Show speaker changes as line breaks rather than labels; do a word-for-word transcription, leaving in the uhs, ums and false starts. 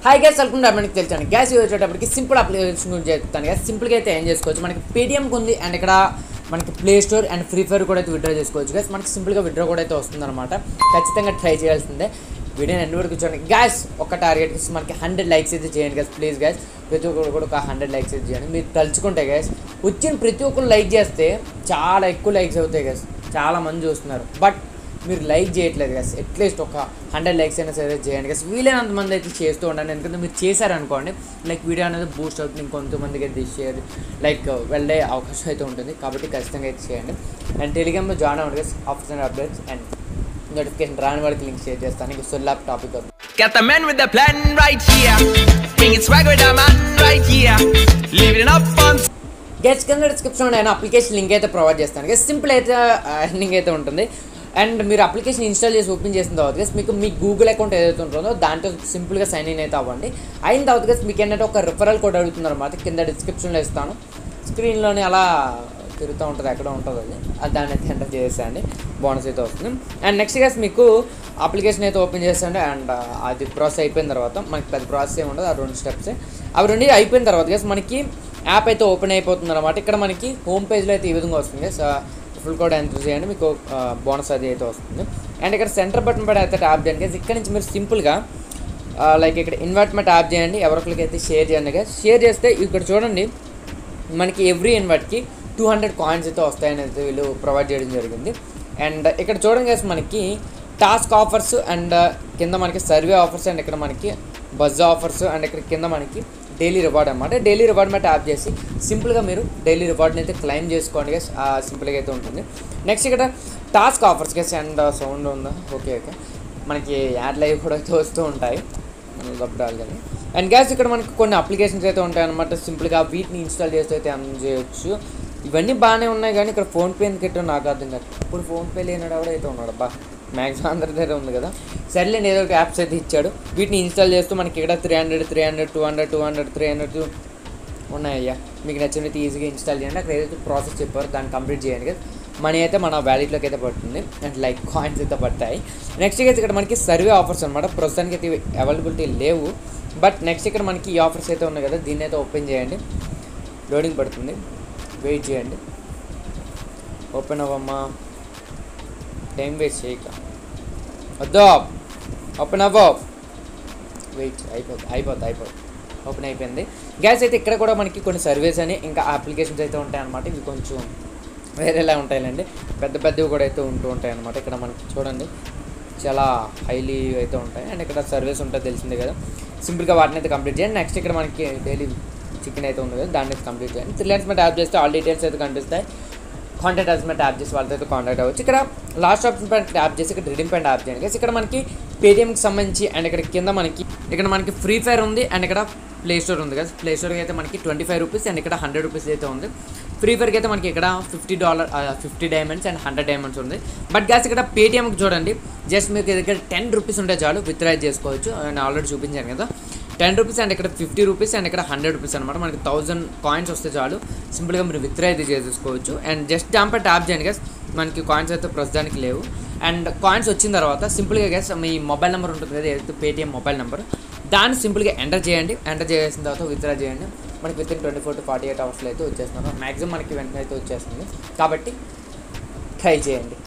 Hi guys welcome to మనకి తెలుసు gas use వచ్చేటప్పటికి సింపుల్ అప్లికేషన్ గురించి చెప్తాను కదా. సింపుల్గా అయితే ఏం చేసుకోవచ్చు, మనకి పేటిఎంకి ఉంది అండ్ ఇక్కడ మనకి play store and free fire కూడా అయితే విత్డ్రా చేసుకోవచ్చు గైస్. మనకి సింపుల్గా విత్డ్రా కూడా అయితే వస్తుందన్నమాట. ఖచ్చితంగా ట్రై చేయాల్సిందే. వీడియోని ఎండ్ వరకు చూడండి గ్యాస్. ఒక టార్గెట్ ఇస్తే మనకి హండ్రెడ్ లైక్స్ అయితే చేయండి గైస్, ప్లీజ్ గైస్. ప్రతి ఒక్కరు కూడా ఒక హండ్రెడ్ లైక్స్ అయితే చేయండి. మీరు తలుచుకుంటే గైస్ వచ్చిన ప్రతి ఒక్కరు లైక్ చేస్తే చాలా ఎక్కువ లైక్స్ అవుతాయి గైస్. చాలా మంది చూస్తున్నారు బట్ మీరు లైక్ చేయట్లేదు గైస్. అట్లీస్ట్ ఒక హండ్రెడ్ లైక్స్ అయినా సరే చేయండి గైస్. వీలైనంత మంది అయితే చేస్తూ ఉండండి, ఎందుకంటే మీరు చేశారనుకోండి లైక్ వీడియో అనేది బూస్ట్ అవుతుంది, ఇంకొంతమందికి అయితే షేర్ లైక్ వెళ్ళే అవకాశం అయితే ఉంటుంది. కాబట్టి ఖచ్చితంగా అయితే చేయండి. అండ్ టెలిగ్రామ్లో జాయిన్ అవ్వండి guys. Offers and updates and notification రాని వాడికి లింక్ షేర్ చేస్తాను. మీకు సొల్లాప్ టాపిక్ అవుతుంది.
Got the man with the plan right here. Bringing swag with the man right here. Leaving it up on
guys కింద డిస్క్రిప్షన్లో నేను అప్లికేషన్ లింక్ అయితే ప్రొవైడ్ చేస్తాను గైస్. సింపుల్ అయితే లింక్ అయితే ఉంటుంది. అండ్ మీరు అప్లికేషన్ ఇన్స్టాల్ చేసి ఓపెన్ చేసిన తర్వాత గైస్ మీకు మీ గూగుల్ అకౌంట్ ఏదైతే ఉంటుందో దాంట్లో సింపుల్గా సైన్ ఇన్ అయితే అవ్వండి. అయిన తర్వాత గైస్ మీకు ఏంటంటే ఒక రిఫరల్ కోడ్ అడుగుతుంది అనమాట. కింద డిస్క్రిప్షన్లో ఇస్తాను, స్క్రీన్లోనే అలా తిరుగుతూ ఉంటుంది, ఎక్కడ ఉంటుంది అది అది దాన్ని అయితే ఎంటర్ చేసేయండి, బోనస్ అయితే వస్తుంది. అండ్ నెక్స్ట్ గైస్ మీకు అప్లికేషన్ అయితే ఓపెన్ చేసేయండి. అండ్ అది ప్రాసెస్ అయిపోయిన తర్వాత మనకి పెద్ద ప్రాసెస్ ఏమి ఉండదు, ఆ రెండు స్టెప్స్ అవి రెండు అయిపోయిన తర్వాత గైస్ మనకి యాప్ అయితే ఓపెన్ అయిపోతుంది అనమాట. ఇక్కడ మనకి హోమ్ పేజ్లో అయితే ఈ విధంగా వస్తుంది గైస్. ఫుల్ కోడ్ ఎంటర్ చేయండి, మీకు బోనస్ అది అయితే వస్తుంది. అండ్ ఇక్కడ సెంటర్ బటన్ పడి అయితే ట్యాప్ చేయండి గైస్. ఇక్కడ నుంచి మీరు సింపుల్గా లైక్ ఇక్కడ ఇన్వైట్మెంట్ ట్యాప్ చేయండి, ఎవరికైతే అయితే షేర్ చేయండి గైస్. షేర్ చేస్తే ఇక్కడ చూడండి మనకి ఎవ్రీ ఇన్వైట్కి టూ హండ్రెడ్ కాయిన్స్ అయితే వస్తాయని అయితే వీళ్ళు ప్రొవైడ్ చేయడం జరిగింది. అండ్ ఇక్కడ చూడండి గైస్ మనకి టాస్క్ ఆఫర్స్ అండ్ కింద మనకి సర్వే ఆఫర్స్ అండ్ ఇక్కడ మనకి బజ్ ఆఫర్స్ అండ్ ఇక్కడ కింద మనకి డైలీ రివార్డ్ అనమాట. డైలీ రివార్డ్ మీద ట్యాప్ చేసి సింపుల్గా మీరు డైలీ రివార్డ్ని అయితే క్లెయిమ్ చేసుకోండి గైస్. సింపుల్గా అయితే ఉంటుంది. నెక్స్ట్ ఇక్కడ task offers guys. And sound ఉందా? Okay okay. మనకి యాడ్ లైవ్ కూడా అయితే వస్తూ ఉంటాయి, మనం తప్పడాలి కానీ. అండ్ గ్యాస్ ఇక్కడ మనకి కొన్ని అప్లికేషన్స్ అయితే ఉంటాయి అనమాట. సింపుల్గా వీటిని ఇన్స్టాల్ చేసి అయితే అమలు చేయొచ్చు. ఇవన్నీ బాగానే ఉన్నాయి కానీ ఇక్కడ ఫోన్పే ఎందుకు పెట్టో నాకు అర్థం కాదు. ఇప్పుడు ఫోన్పే లేనాడు ఎవడో అయితే ఉన్నాడు బా, మ్యాక్సిమం అందరి దగ్గర ఉంది కదా. సర్లేండి ఏదో ఒక యాప్స్ అయితే ఇచ్చాడు. వీటిని ఇన్స్టాల్ చేస్తూ మనకి ఇక్కడ three hundred three hundred two hundred two hundred three hundred ఉన్నాయ్యా. మీకు నచ్చినట్టు ఈజీగా ఇన్స్టాల్ చేయండి. అక్కడ ఏదైతే ప్రాసెస్ చెప్పారో దాన్ని కంప్లీట్ చేయండి కదా. మనీ అయితే మన వ్యాలెట్లోకి అయితే పడుతుంది అండ్ లైక్ కాయిన్స్ అయితే పడతాయి. నెక్స్ట్ అయితే ఇక్కడ మనకి సర్వే ఆఫర్స్ అనమాట. ప్రస్తుతానికి అయితే అవైలబిలిటీ లేవు బట్ నెక్స్ట్ ఇక్కడ మనకి ఈ ఆఫర్స్ అయితే ఉన్నాయి కదా, దీన్ని అయితే ఓపెన్ చేయండి. లోడింగ్ పడుతుంది, వెయిట్ చేయండి. ఓపెన్ అవ్వమ్మా, టైం వేస్ట్ చేయక వద్దా, ఓపెన్ అవ్వ, వెయిట్ అయిపోతుంది అయిపోతుంది అయిపోతుంది ఓపెన్ అయిపోయింది గ్యాస్. అయితే ఇక్కడ కూడా మనకి కొన్ని సర్వీస్ అని ఇంకా అప్లికేషన్స్ అయితే ఉంటాయన్నమాట. ఇవి కొంచెం వేరేలా ఉంటాయండి, పెద్ద పెద్దవి కూడా అయితే ఉంటూ ఉంటాయి అన్నమాట. ఇక్కడ మనకి చూడండి చాలా హైలీ అయితే ఉంటాయి అండ్ ఇక్కడ సర్వీస్ ఉంటుంది తెలిసిందే కదా. సింపుల్గా వాటిని అయితే కంప్లీట్ చేయండి. నెక్స్ట్ ఇక్కడ మనకి డైలీ చికెన్ అయితే ఉంది కదా, దాన్ని అయితే కంప్లీట్ చేయండి. త్రీ లైన్స్ మీద ట్యాప్ చేస్తే ఆల్ డీటెయిల్స్ అయితే కనిపిస్తాయి. కాంటాక్ట్ అస్ మీద ట్యాప్ చేసి వాళ్ళతో అయితే కాంటాక్ట్ అవ్వచ్చు. ఇక్కడ లాస్ట్ ఆప్షన్ పైన ట్యాప్ చేసి ఇక్కడ రిడీమ్ పైన ట్యాప్ చేయండి. ఇక్కడ మనకి పేటిఎంకి సంబంధించి అండ్ ఇక్కడ కింద మనకి ఇక్కడ మనకి ఫ్రీ ఫైర్ ఉంది అండ్ ఇక్కడ ప్లే స్టోర్ ఉంది కదా. ప్లే స్టోర్కి అయితే మనకి ట్వంటీ ఫైవ్ రూపీస్ అండ్ ఇక్కడ హండ్రెడ్ రూపీస్ అయితే ఉంది. ఫ్రీ ఫైర్కి అయితే మనకి ఇక్కడ fifty dollar fifty diamonds and hundred diamonds ఉంది. బట్ గ్యాస్ ఇక్కడ పేటిఎంకి చూడండి జస్ట్ మీకు దగ్గర టెన్ రూపీస్ ఉంటే చాలు విత్డ్రా చేసుకోవచ్చు. నేను ఆల్రెడీ చూపించాను కదా, టెన్ రూపీస్ అండ్ ఇక్కడ ఫిఫ్టీ రూపీస్ అండ్ ఇక్కడ హండ్రెడ్ రూపీస్ అనమాట. మనకి థౌసండ్ కాయిన్స్ వస్తే చాలు సింపుల్గా మీరు విత్డ్రా అయితే చేసేసుకోవచ్చు. అండ్ జస్ట్ దాంపై ట్యాప్ చేయండి గైస్. మనకి కాయిన్స్ అయితే ప్రస్తుతానికి లేవు. అండ్ కాయిన్స్ వచ్చిన తర్వాత సింపుల్గా గైస్ మీ మొబైల్ నెంబర్ ఉంటుంది కదా, ఏదైతే పేటిఎం మొబైల్ నెంబర్, దాన్ని సింపుల్గా ఎంటర్ చేయండి. ఎంటర్ చేసిన తర్వాత విత్డ్రా చేయండి. మనకి within twenty four to forty eight అవర్స్లో అయితే వచ్చేస్తున్నారు. మ్యాక్సిమం మనకి వెంటనే అయితే వచ్చేస్తుంది. కాబట్టి ట్రై చేయండి.